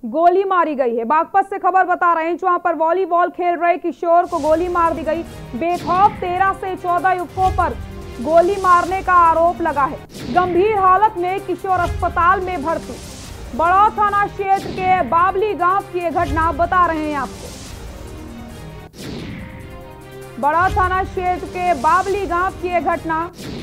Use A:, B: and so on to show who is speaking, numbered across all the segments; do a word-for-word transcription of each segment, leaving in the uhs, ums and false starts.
A: गोली मारी गई है। बागपत से खबर बता रहे हैं, जहां पर वॉलीबॉल खेल रहे किशोर को गोली मार दी गई। बेखौफ तेरह से चौदह युवकों पर गोली मारने का आरोप लगा है। गंभीर हालत में किशोर अस्पताल में भर्ती। बड़ौद थाना क्षेत्र के बाबली गांव की यह घटना बता रहे हैं आपको। बड़ौद थाना क्षेत्र के बाबली गांव की यह घटना।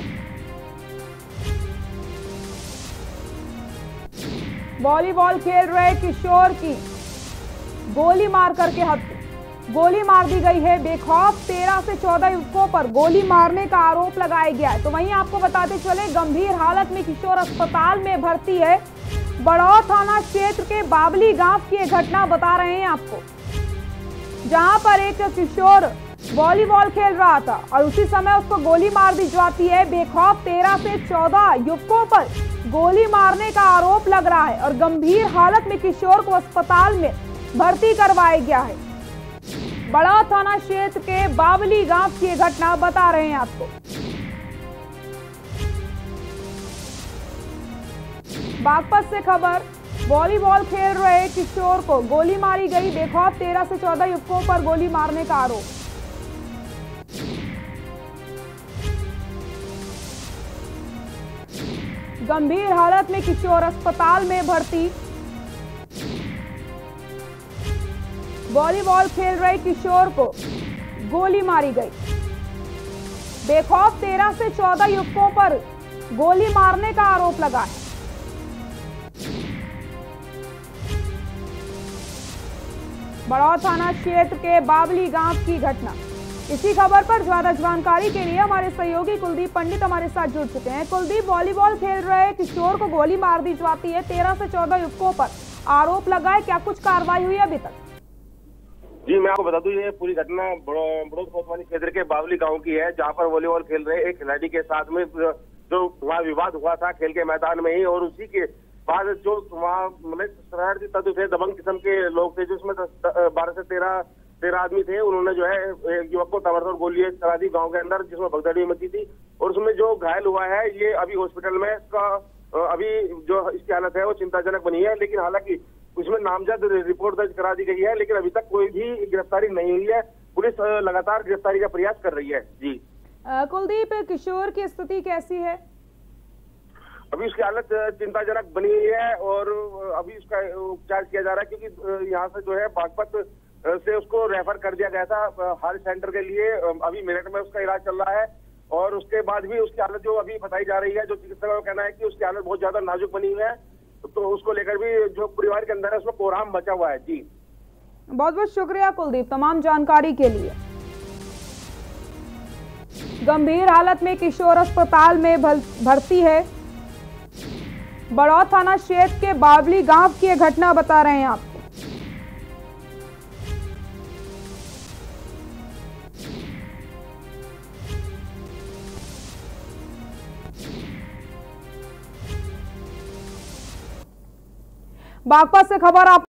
A: वॉलीबॉल खेल रहे किशोर की गोली मार करके हत्या गोली मार दी गई है। बेखौफ तेरह से चौदह युवकों पर गोली मारने का आरोप लगाया गया है। तो वहीं आपको बताते चले, गंभीर हालत में किशोर अस्पताल में भर्ती है। बड़ौद थाना क्षेत्र के बाबली गांव की यह घटना बता रहे हैं आपको, जहां पर एक किशोर वॉलीबॉल खेल रहा था और उसी समय उसको गोली मार दी जाती है। बेखौफ तेरह से चौदह युवकों पर गोली मारने का आरोप लग रहा है और गंभीर हालत में किशोर को अस्पताल में भर्ती करवाया गया है। बड़ौद थाना क्षेत्र के बाबली गांव की यह घटना बता रहे हैं आपको। बागपत से खबर, वॉलीबॉल खेल रहे किशोर को गोली मारी गई। बेखौफ तेरह से चौदह युवकों पर गोली मारने का आरोप। गंभीर हालत में किशोर अस्पताल में भर्ती। वॉलीबॉल खेल रहे किशोर को गोली मारी गई। बेखौफ तेरह से चौदह युवकों पर गोली मारने का आरोप लगा है। बड़ौद थाना क्षेत्र के बाबली गांव की घटना। इसी खबर पर ज्यादा जानकारी के लिए हमारे सहयोगी कुलदीप पंडित हमारे साथ जुड़ चुके हैं। कुलदीप, वॉलीबॉल खेल रहे किशोर को गोली मार दी जाती है। तेरह से चौदह युवकों पर आरोप लगा है, क्या कुछ कार्रवाई हुई अभी तक?
B: जी, मैं आपको बता दूं, ये पूरी घटना बड़ौद कोतवाली क्षेत्र के बावली गांव की है, जहां पर वॉलीबॉल खेल रहे एक खिलाड़ी के साथ में जो वहाँ विवाद हुआ था खेल के मैदान में ही, और उसी के बाद जो वहाँ मतलब शरारती तत्व थे, दबंग किस्म के लोग थे, जिसमें बारह से तेरह तेरह आदमी थे। उन्होंने जो है एक युवक को ताबड़तोड़ गोली चला दी गाँव के अंदर, जिसमें भगदड़ी मची थी, और उसमें जो घायल हुआ है ये अभी हॉस्पिटल में इसका अभी जो इसकी हालत है वो चिंताजनक बनी है। लेकिन हालांकि उसमें नामजद रिपोर्ट दर्ज करा दी गई है, लेकिन अभी तक कोई भी गिरफ्तारी नहीं हुई है। पुलिस लगातार गिरफ्तारी का प्रयास कर रही है। जी
A: कुलदीप, किशोर की स्थिति कैसी है?
B: अभी उसकी हालत चिंताजनक बनी हुई है और अभी उसका उपचार किया जा रहा है, क्योंकि यहाँ से जो है बागपत से उसको रेफर कर दिया गया था हार्ट सेंटर के लिए। अभी मेरठ में उसका इलाज चल रहा है और उसके बाद भी उसकी हालत जो अभी बताई जा रही है, जो चिकित्सकों का कहना है कि उसकी हालत बहुत ज्यादा नाजुक बनी हुई है, तो उसको लेकर भी जो परिवार के अंदर है उसमें कोहराम मचा हुआ है। जी,
A: बहुत बहुत शुक्रिया कुलदीप तमाम जानकारी के लिए। गंभीर हालत में किशोर अस्पताल में भर्ती है। बड़ौद थाना क्षेत्र के बाबली गांव की यह घटना बता रहे हैं आपको। बागपत से खबर आप